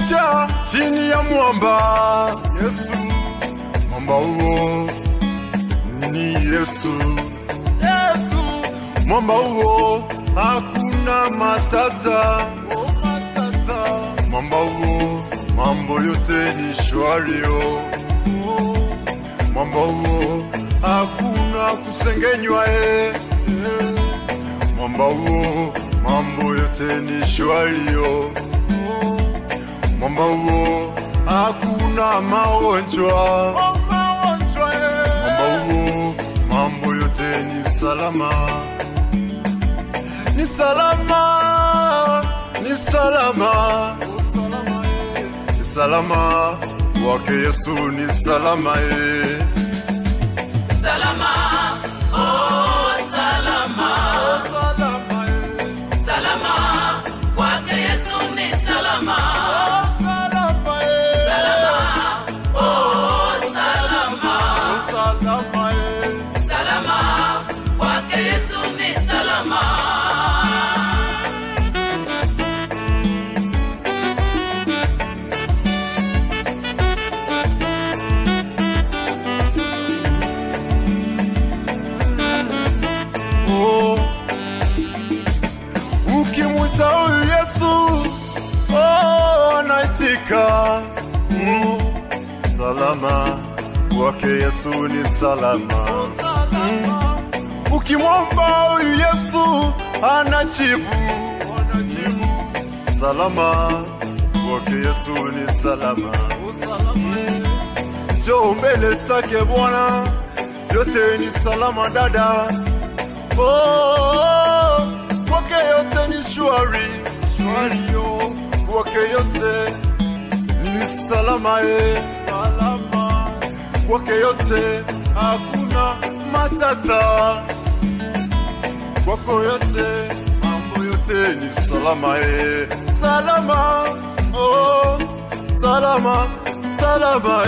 kujificha chini ya mwamba. Yesu, mwamba huo ni Yesu. Yesu, mwamba huo hakuna matata. Mwamba huo mambo yote ni shwari. Mwamba huo hakuna kusengenywa. Mwamba huo mambo yote ni shwari. Mwamba huo hakuna magonjwa. Mwamba huo mambo yote ni salama. Ni salama, ni salama, ni salama wake Yesu, ni salama. Salama, oh salama, salama, salama wake Yesu ni salama. Salama, oh salama, salama, salama wake Yesu ni salama. Ukimwita huyu Yesu, anaitika. Salama wake Yesu ni salama. Ukimwomba huyu Yesu, anajibu. Salama wake Yesu ni salama. Njoo mbele zake Bwana, yote ni salama dada. Wake yote ni shwari. Wake yote ni salama. Salama wake yote hakuna matata. Wako yote mambo yote ni salama. Salama, oh salama, salama.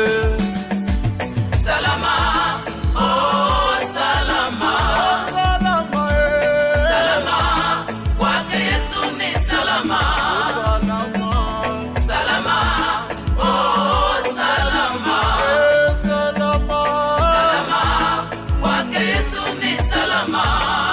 Salama, oh salama, salama, salama wake Yesu ni salama. Salama, oh salama, salama, salama wake Yesu ni salama.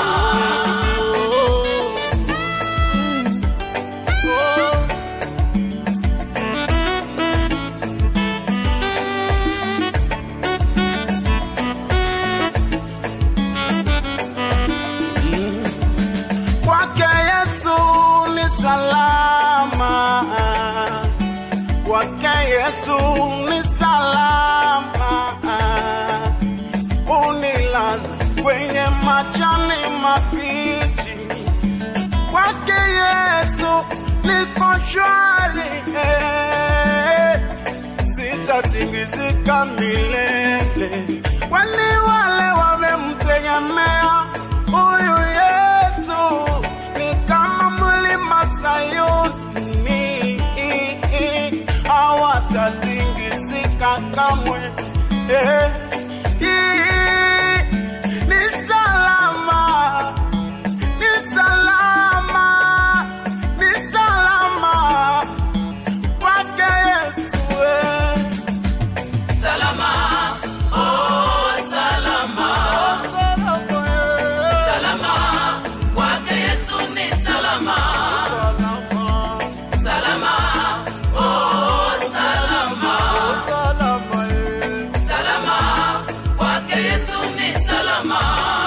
Salama wake Yesu ni salama. Unilaza kwenye majani mabichi. Wake Yesu niko shwari. Sitatingizika milele. Wale wamemtegemea huyu Yesu, ni kama mlima Sayuni, hawatatingizika kamwe. Ni salama, ni salama, ni salama wake Yesu. Salama, oh salama, salama wake Yesu ni salama. Salama, oh salama, salama wake Yesu ni salama.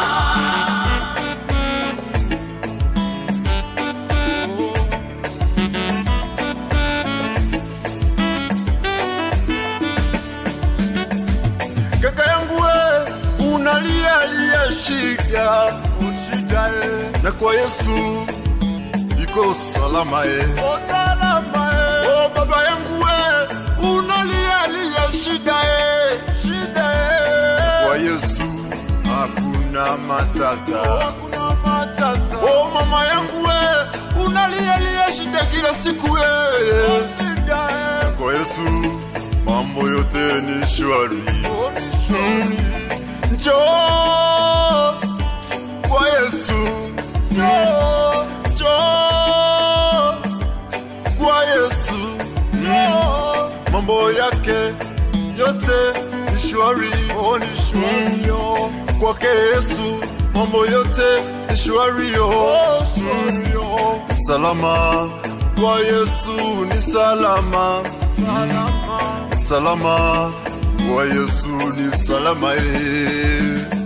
Kaka yangu unalia shida, na kwa Yesu iko salama. Salama. Oh baba yangu unalia shida, kwa Yesu hakuna matata. Oh mama yangu unalia shida kila siku. Kwa Yesu mambo yote ni shwari. Njoo kwa Yesu, njoo kwa Yesu mambo yake yote ni shwari, oh ni shwari yo. Kwake Yesu mambo yote ni shwari yo, oh shwari yo. Salama kwa Yesu ni salama, salama, salama kwa Yesu ni salama.